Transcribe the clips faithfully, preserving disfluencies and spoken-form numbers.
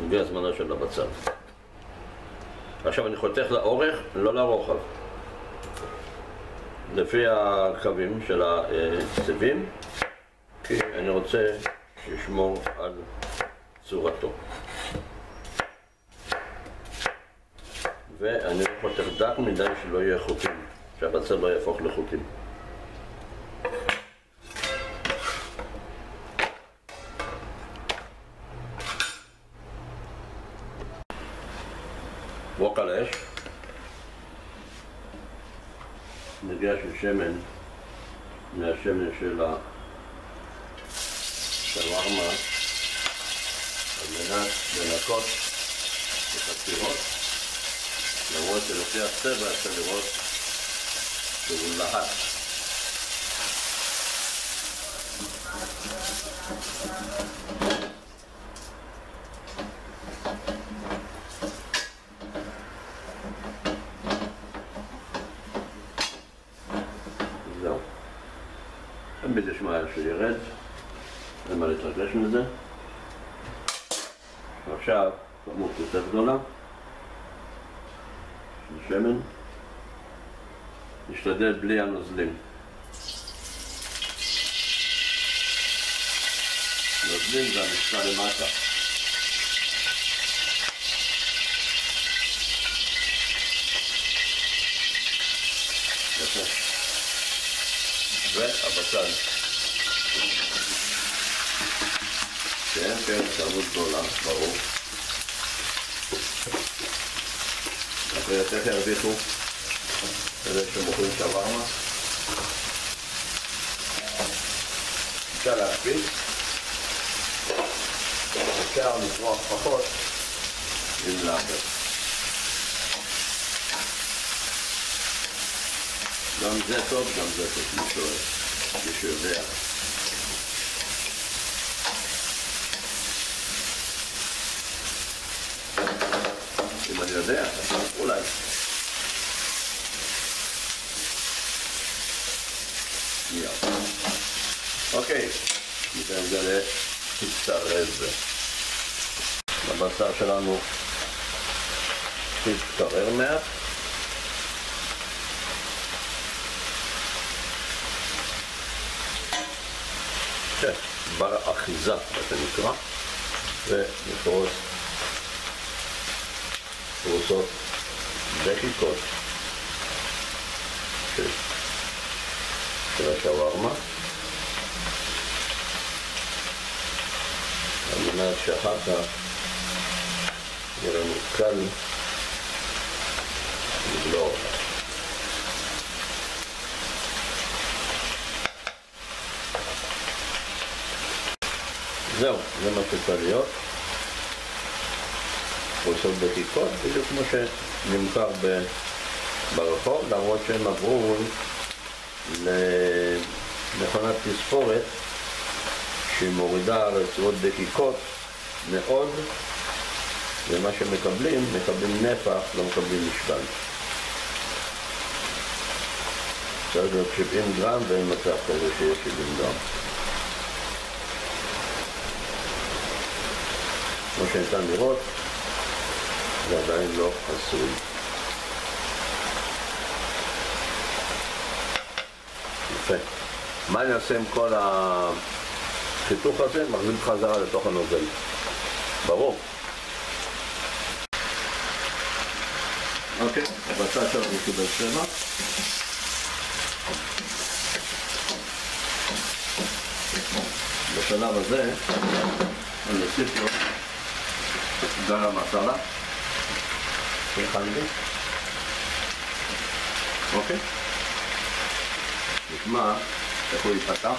הגיע זמנו של הבצל. עכשיו אני חותך לאורך, לא לרוחב. לפי הקווים של הסיבים, כי אני רוצה לשמור על צורתו. ואני חותך דק מדי שלא יהיה חוטים, שהבצל לא יהפוך לחוטים. ווק על אש, נגיע של שמן מהשמן של השווארמה על מנת לנקות את הסירות, למרות שלפי הצבע אפשר לראות שהוא להט. זהו. תמיד יש מהר שירד, אין מה להתרגש מזה. עכשיו, כמות יותר גדולה של שמן. נשתדל בלי הנוזלים. נוזלים זה המשקע למטה. יפה. והבצל. כן, כן, כמות גדולה, ברור. אחרי יותר הרוויחו. כדי שמוכרים שווארמה. אפשר להקפיד. אפשר לצרוך פחות עם לחם. גם זה טוב, גם זה טוב, מי שאוהב, מי שיודע. אם אני יודע, אז אולי. אוקיי, ניתן את זה להתקרב. הבשר שלנו תתקרר מעט. כן, בר אחיזה, זה נקרא, ונפרוס פרוסות דקיקות של השווארמה. על מנת שאחר כך יהיה לנו קל לגלור אותה. זהו, זה מה שצריך להיות. פרוסות דקיקות, בדיוק כמו שנמכר ברחוב, למרות שהם עברו למכונת תספורת שהיא מורידה רצועות דקיקות מאוד, ומה שמקבלים, מקבלים נפח, לא מקבלים משקל. צריך להיות שבעים גרם ואין מצב כזה שיש שבעים גרם. כמו שניתן לראות, זה עדיין לא עשוי. יפה. מה אני אעשה עם כל החיתוך הזה? מחזיר חזרה לתוך הנוזל. ברור. אוקיי, הבצל שלנו קיבל צבע. בשלב הזה אני אוסיף לו גרם מסאלה. שהכנתי. אוקיי. נשמע איך הוא ייפתח.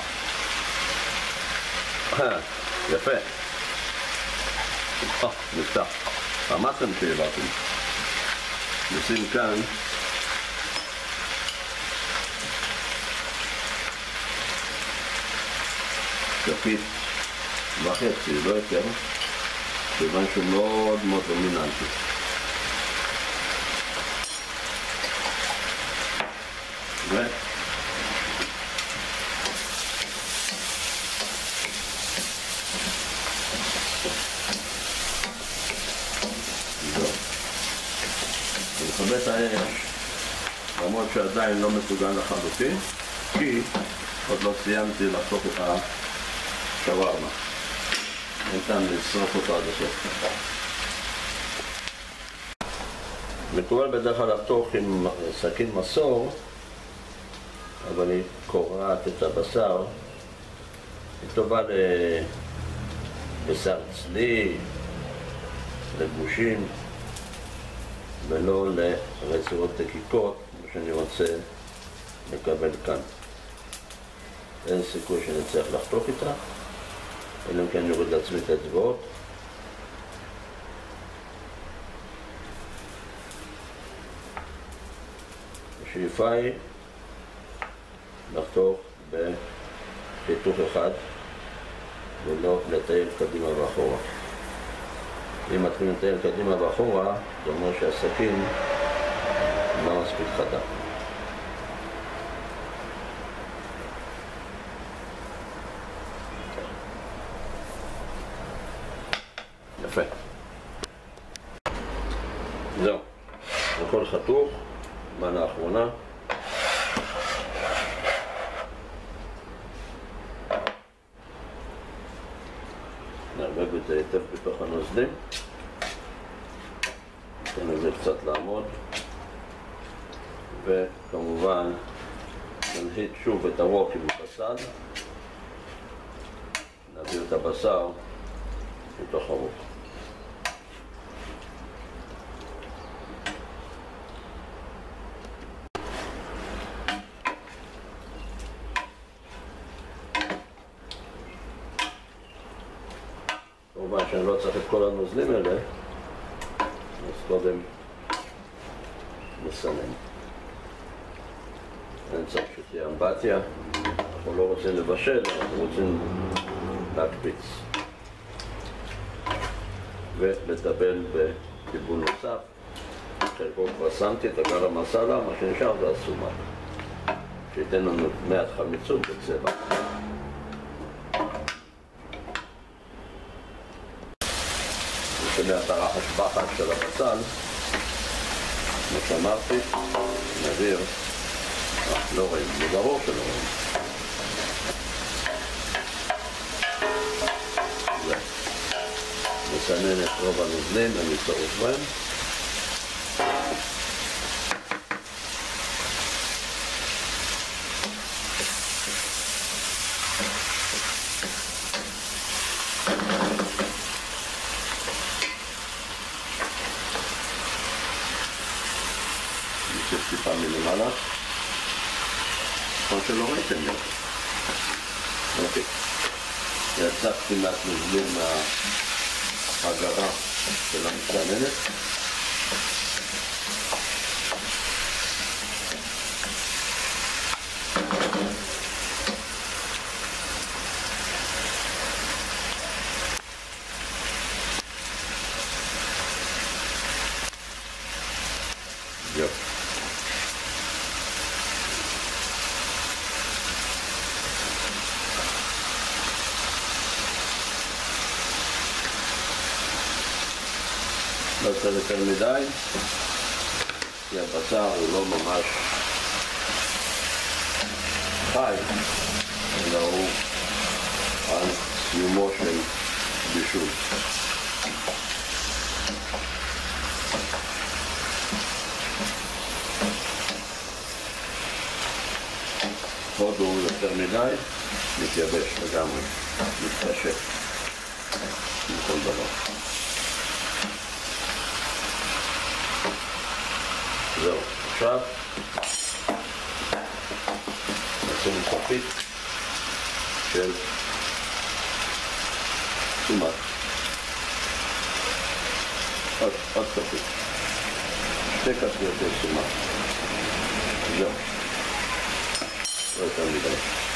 יפה. אה, נפתח. אמרתם שהעברתם. נשים כאן כפית וחצי, לא יותר, כיוון שהוא מאוד מאוד דומיננטי. ו... מכבה את האש, למרות שעדיין לא מסוגל לחלוטין, כי עוד לא סיימתי לחתוך את השווארמה. אין טעם לשרוף אותו עד הסוף. מקובל בדרך כלל לחתוך עם סכין מסור, אבל היא קורעת את הבשר. היא טובה לבשר צלי, לגושים, ולא לרצועות דקיקות, כמו שאני רוצה לקבל כאן. אין סיכוי שנצטרך לחתוך איתה, אלא אם כן אני אוריד לעצמי את האצבעות. השאיפה היא לחתוך בחיתוך אחד ולא לטייל קדימה ואחורה. אם מתחילים לטייל קדימה ואחורה, זה אומר שהסכין לא מספיק חדה. יפה. זהו. הכל חתוך. מנה האחרונה. נערבב את זה היטב בתוך הנוזלים. ניתן לזה קצת לעמוד. וכמובן ננהיט שוב את הרוק עם הבשר. נעביר את הבשר לתוך הרוק. כמובן שאני לא צריך את כל הנוזלים האלה, אז קודם נסנן. אני צריך שתהיה אמבטיה, אנחנו לא רוצים לבשל, אנחנו רוצים להקפיץ. ולטבל בכיוון נוסף. חלקו כבר שמתי את הגרם מסאלה, מה שנשאר זה הסומק. שייתן לנו מעט חמיצות בצבע. ושומע את הרחש בחש של הבצל, כמו שאמרתי, נעביר, לא רואים, זה ברור שלא רואים. זה. נסנן את רוב הנוזלים, אני צורך בהם. נוסיף טיפה מלמעלה, כמו שלא ראיתם לי. אוקיי. יצקתי מעט נוזלים מההגרה של המסננת. יופי. לא צריך יותר מדי, כי הבשר הוא לא ממש חי, אלא הוא על סיומו של בישול. עוד הוא יותר מדי, מתייבש לגמרי, מתקשה, מכל דבר. זהו, עכשיו נשים כפית של סומק. עוד, עוד כפית. שתי כפיות של סומק. זהו. לא יותר מדי.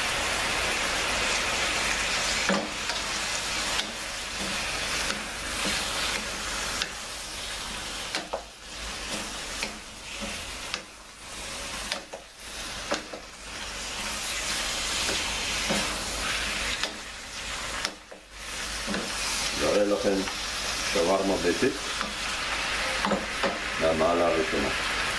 נראה לכם שווארמה ביתית מהמעלה הראשונה.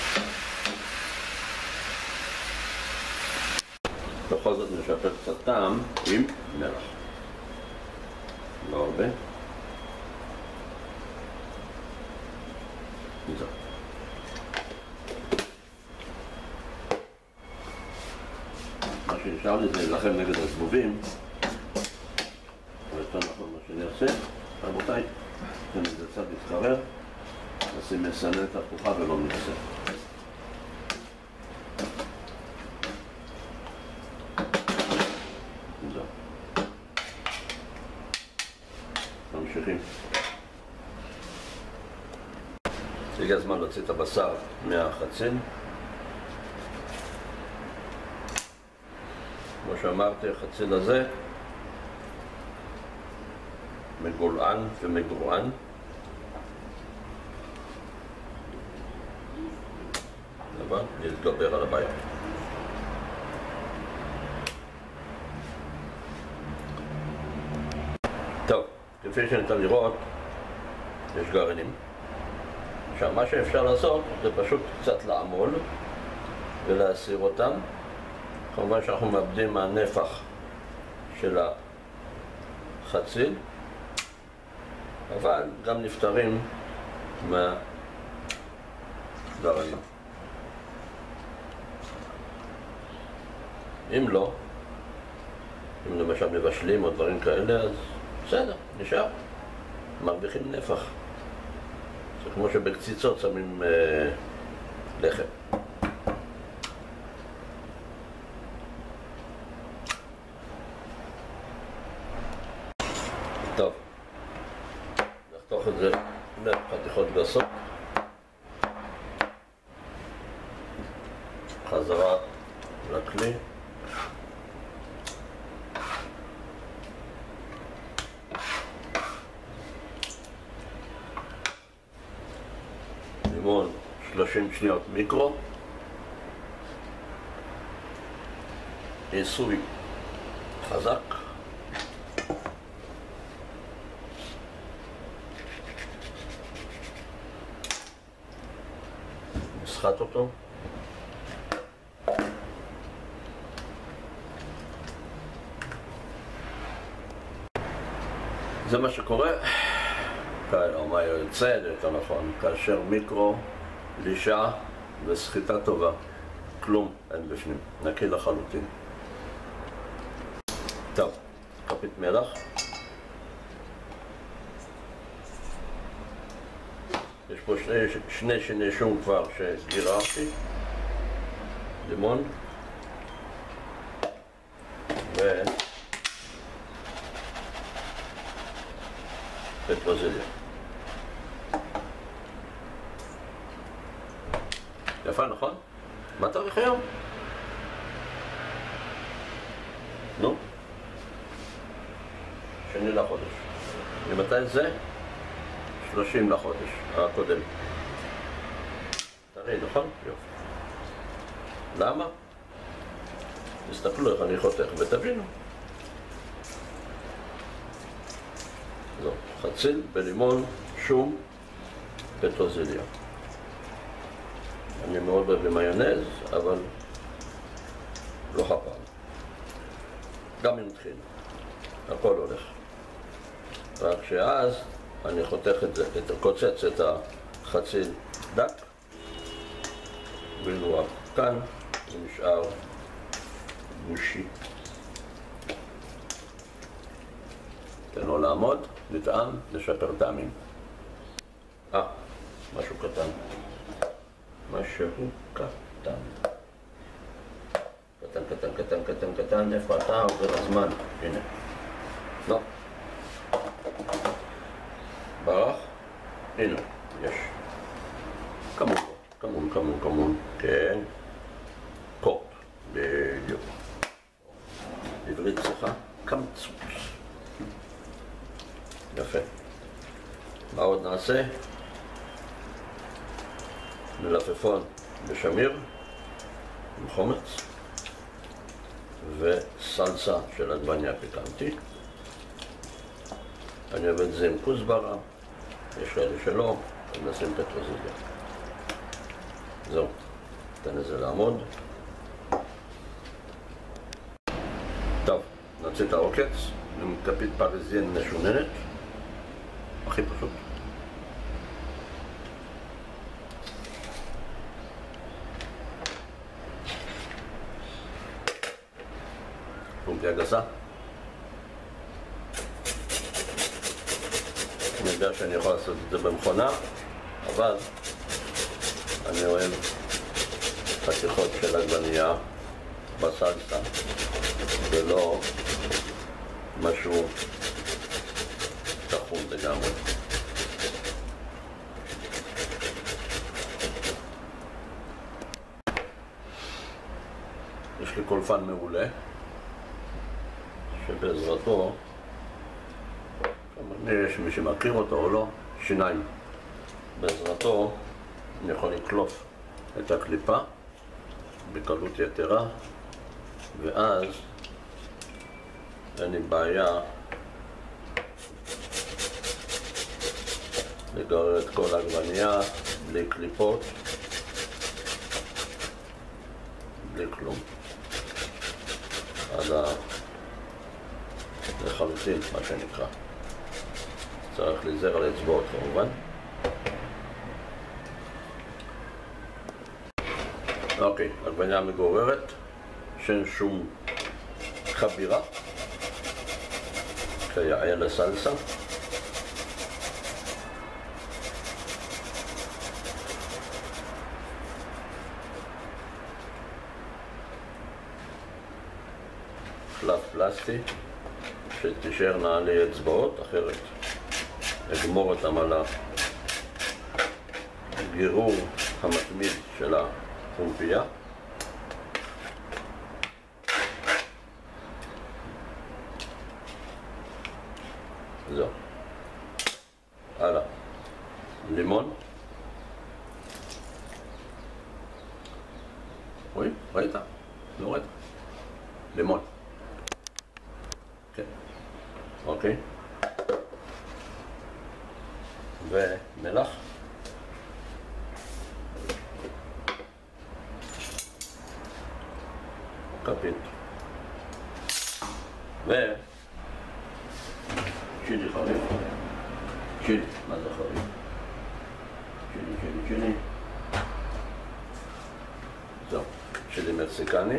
בכל זאת נשפר קצת טעם עם מלח. לא הרבה. זהו. מה שנשאר לי זה להילחם נגד הזבובים. ויותר נכון מה שאני אעשה, רבותיי, ניתן לזה קצת להתחרר, נשים מסננת הפוכה ולא נעשה. זהו. ממשיכים. הגיע הזמן להוציא את הבשר מהחציל. כמו שאמרתי, החציל הזה מגולען ומגרוען. אבל להתגבר על הבעיה. טוב, כפי שניתן לראות, יש גרעינים. עכשיו, מה שאפשר לעשות זה פשוט קצת לעמול ולהסיר אותם. כמובן שאנחנו מאבדים מהנפח של החציל, אבל גם נפטרים מהגרעינים. אם לא, אם למשל מבשלים או דברים כאלה, אז בסדר, נשאר. מרוויחים נפח. זה כמו שבקציצות שמים אה, לחם. טוב, נחתוך את זה לחתיכות גסות. חזרה לכלי. לימון שלושים שניות מיקרו. עיסוי חזק. נסחט אותו. זה מה שקורה, או מה יוצא, יותר נכון, כאשר מיקרו, לישה וסחיטה טובה. כלום אין בפנים, נקי לחלוטין. טוב, כפית מלח. יש פה שני, שני שני שום כבר שגיררתי. לימון. ו... פטרוזיליה. יפה, נכון? מה תאריך היום? נו? שני לחודש. ומתי זה? שלושים לחודש, הקודם. תראי, נכון? יופי. למה? תסתכלו איך אני חותך ותבינו. זהו, חציל בלימון, שום, פטרוזיליה. אני מאוד אוהב במיונז, אבל לא חפן. גם עם טחינה. הכל הולך. רק שאז אני חותך את זה, את, קוצץ את החציל דק, ואילו כאן זה נשאר גושי. תן לו לעמוד, נטעם, נשפר טעמים. אה, משהו קטן. משהו קטן. קטן, קטן, קטן, קטן, קטן, איפה אתה? עובר הזמן. הנה. לא. ברח? הנה, יש. כמון, כמון, כמון, כמון. כן. קופ. בדיוק. עברית צריכה קמצוץ. יפה. מה עוד נעשה? מלפפון בשמיר עם חומץ וסלסה של עגבניה פיקנטי. אני אוהב את זה עם כוסברה, יש כאלה שלא, ונשים פטרוזיליה. זהו, ניתן לזה לעמוד. נוציא את העוקץ עם כפית פריזיין משוננת, הכי פשוט. פומפיה גסה. אני יודע שאני יכול לעשות את זה במכונה, אבל אני אוהב חתיכות של עגבנייה בסלסה ולא משהו תחום לגמרי. יש לי קולפן מעולה שבעזרתו, יש מי שמכיר אותו או לא, שיניים. בעזרתו אני יכול לקלוף את הקליפה בקלות יתרה, ואז אין לי בעיה לגרר את כל העגבנייה בלי קליפות, בלי כלום, עד ה... לחלוטין, מה שנקרא. צריך להיזהר על האצבעות כמובן. אוקיי, עגבנייה מגוררת, שאין שום חבירה, כיאה לסלסה. חלב פלסטי שתישארנה לי אצבעות, אחרת אגמור אותם על הגירור המתמיד של הפומפייה. זהו. הלאה. לימון. רואים? ראית? לא ראית? לימון. כן. אוקיי. ומלח. כפית. ו... צ'ילי חריף. צ'ילי, מה זה חריף? צ'ילי, צ'ילי, צ'ילי. זהו, צ'ילי מקסיקני.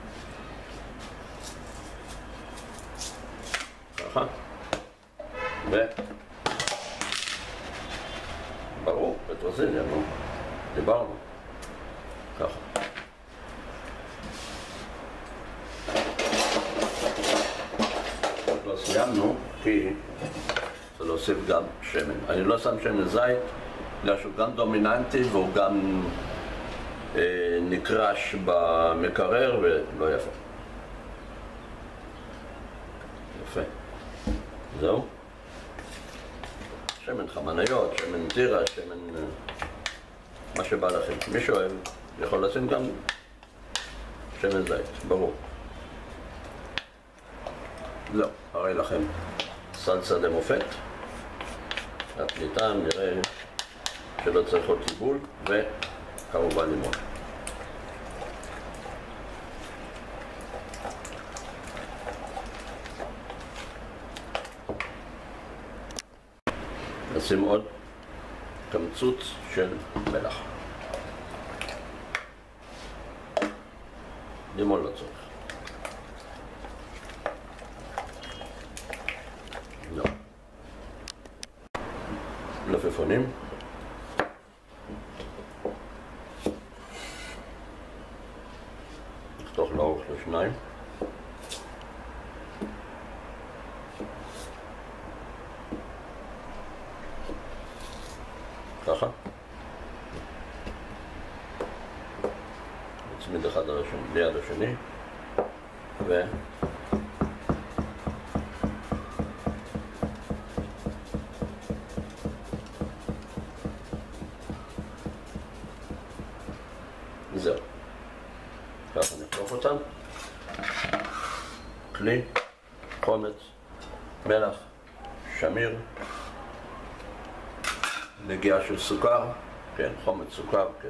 ככה. ו... ברור, פטרוזיליה, נו. דיברנו. ככה. לא סיימנו, כי זה להוסיף גם שמן. אני לא שם שמן זית, בגלל שהוא גם דומיננטי והוא גם אה, נקרש במקרר ולא יפה. יפה. זהו. שמן חמניות, שמן טירה, שמן... מה שבא לכם. מי שאוהב יכול לשים גם שמן זית, ברור. זהו, הרי לכם סלסה למופת. הפליטה נראה שלא צריך עוד טיבול, וכמובן לימון. נשים עוד קמצוץ של מלח. לימון לא צריך. לא. מלפפונים. נחתוך לאורך לשניים. ככה. נצמיד אחד על השני, ליד השני. ו... זהו. ככה נחתוך אותם. כלי, חומץ, מלח, שמיר, נגיעה של סוכר, כן, חומץ סוכר, כן.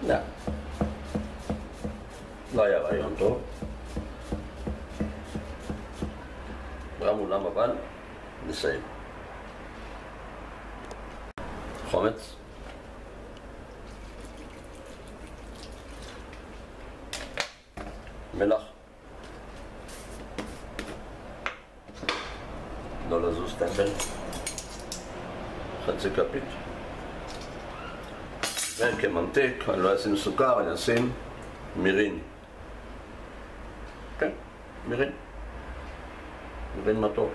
לא. לא היה רעיון טוב. רם אולם אבל נסיים. חומץ. מלח. לא לזוז טמבל. חצי כפית. וכממתיק, אני לא אשים סוכר, אני אשים מירין. כן, מירין. מירין מתוק.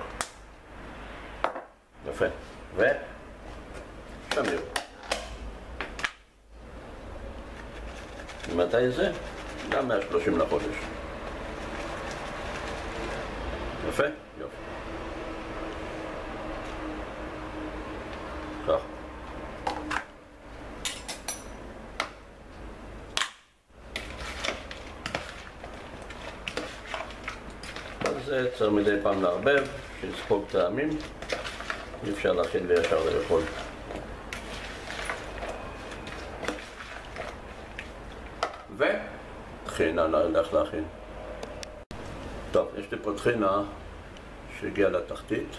יפה. ו... שמיר. מתי זה? גם מאה ושלושים לחודש. יפה? יופי. כך. אז צריך מדי פעם לערבב, שיספוג טעמים. אי אפשר להכין וישר לאכול. וטחינה נלך להכין. טוב, יש לי פה טחינה שהגיעה לתחתית.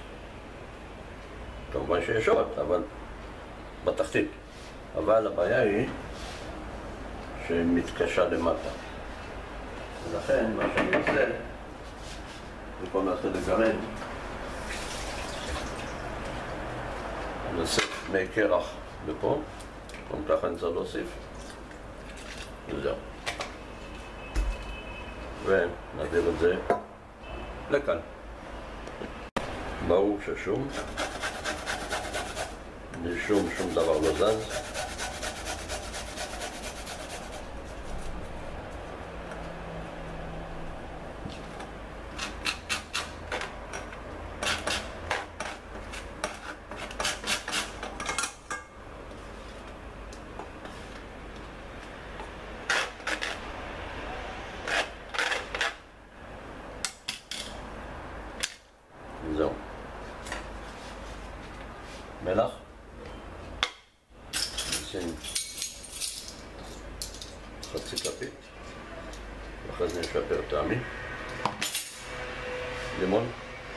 כמובן שיש עוד, אבל בתחתית. אבל הבעיה היא שהיא מתקשה למטה. ולכן מה שאני עושה, במקום להתחיל לגרד, אני עושה מי קרח לפה, גם ככה אני צריך להוסיף. וזהו. ונעביר את זה לכאן. ברור ששום, משום שום דבר לא זז. זהו. מלח. נשים חצי כפית. ואחרי זה נשפר טעמי. לימון.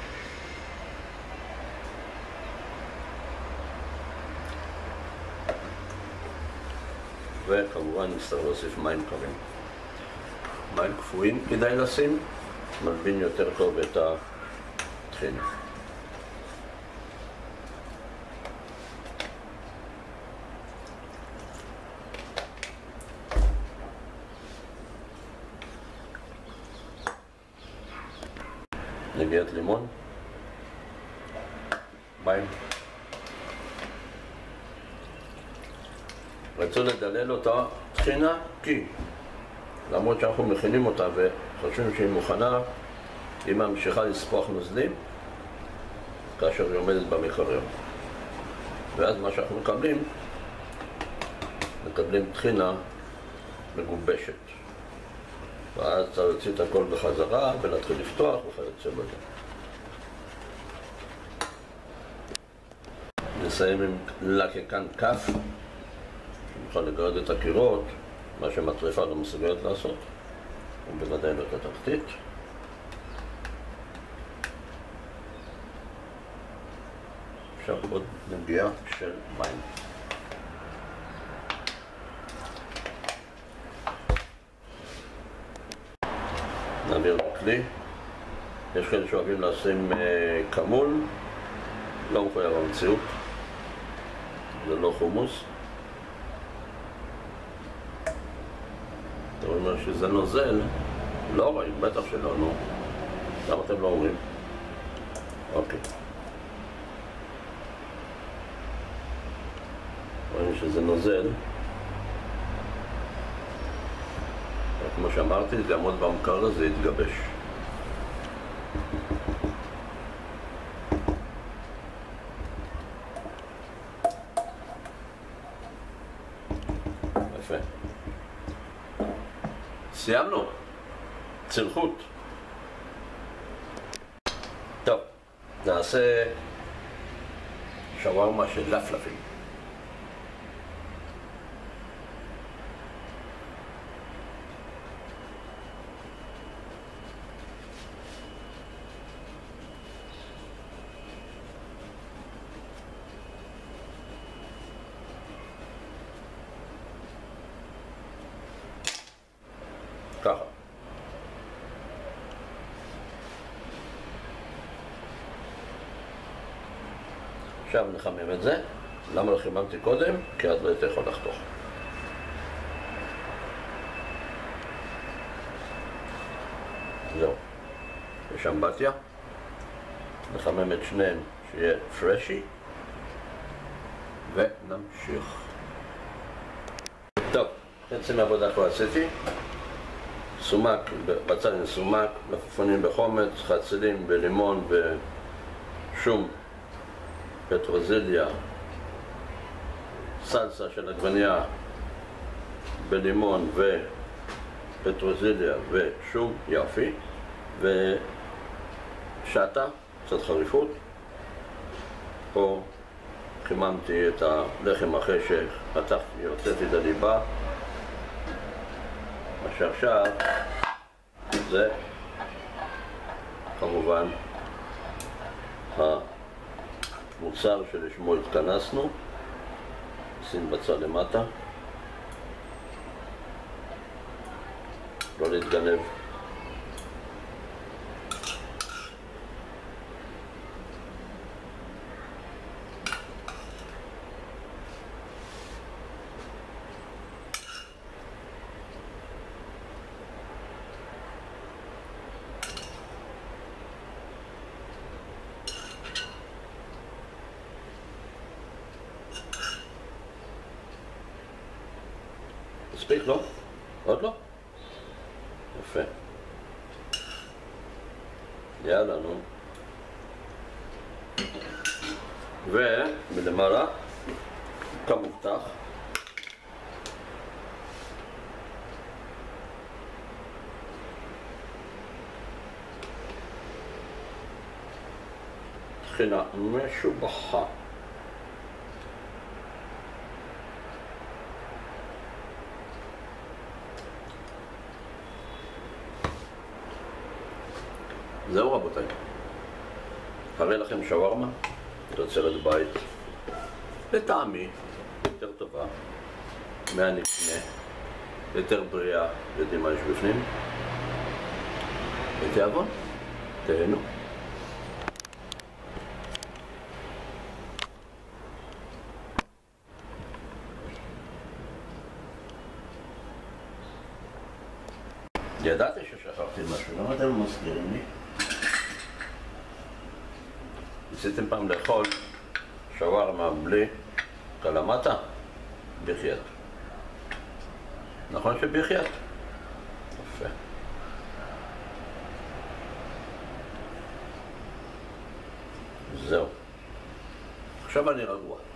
וכמובן נצטרך להוסיף מים קרים. מים קפואים כדאי לשים, מלבין יותר טוב את הטחינה. נגיעת לימון, מים. רצו לדלל אותה טחינה כי למרות שאנחנו מכינים אותה וחושבים שהיא מוכנה, היא ממשיכה לספוח נוזלים כאשר היא עומדת במקרר. ואז מה שאנחנו מקבלים, מקבלים טחינה מגובשת. ואז צריך להוציא את הכל בחזרה ולהתחיל לפתוח וכיוצא בזה. נסיים עם לקקן כף, נוכל לגרד את הקירות, מה שמטריפה לא מסוגלת לעשות, ובוודאי לא את התחתית. עכשיו עוד נגיעה של מים. נעביר בכלי. יש כאלה שאוהבים לשים כמול, לא מחויב המציאות, זה לא חומוס. אתה אומר שזה נוזל, לא רואים, בטח שלא, נו. למה אתם לא אומרים? אוקיי. רואים שזה נוזל. כמו שאמרתי, זה יעמוד במקרר, זה יתגבש. יפה. סיימנו. צלחות. טוב, נעשה שווארמה של לפלפים. ככה. עכשיו נחמם את זה. למה לא חיממתי קודם? כי אז לא הייתי יכול לחתוך. זהו. יש אמבטיה. נחמם את שניהם שיהיה פרשי. ונמשיך. טוב, חצי מהעבודה כבר עשיתי. סומק, בצל עם סומק, מלפפונים בחומץ, חצילים בלימון ושום, פטרוזיליה, סלסה של עגבנייה בלימון ופטרוזיליה ושום, יופי, ושטה, קצת חריפות. פה חיממתי את הלחם אחרי שחתכתי, הוצאתי את הליבה. מה שעכשיו זה כמובן המוצר שלשמו התכנסנו. שים בצד למטה, לא להתגנב. מספיק, לא? עוד לא? יפה. יאללה, נו. ומלמעלה, כמובטח, טחינה משובחה. זהו רבותיי, הרי לכם שווארמה תוצרת בית, לטעמי יותר טובה מהנקנה, יותר בריאה, יודעים מה יש בפנים, ותיאבון, תהנו. ידעתי ששכחתי משהו, למה אתם לא מזכירים לי? ניסיתם פעם לאכול שווארמה בלי קלמטה? בחייאת. נכון שבחייאת? יפה. זהו. עכשיו אני רגוע.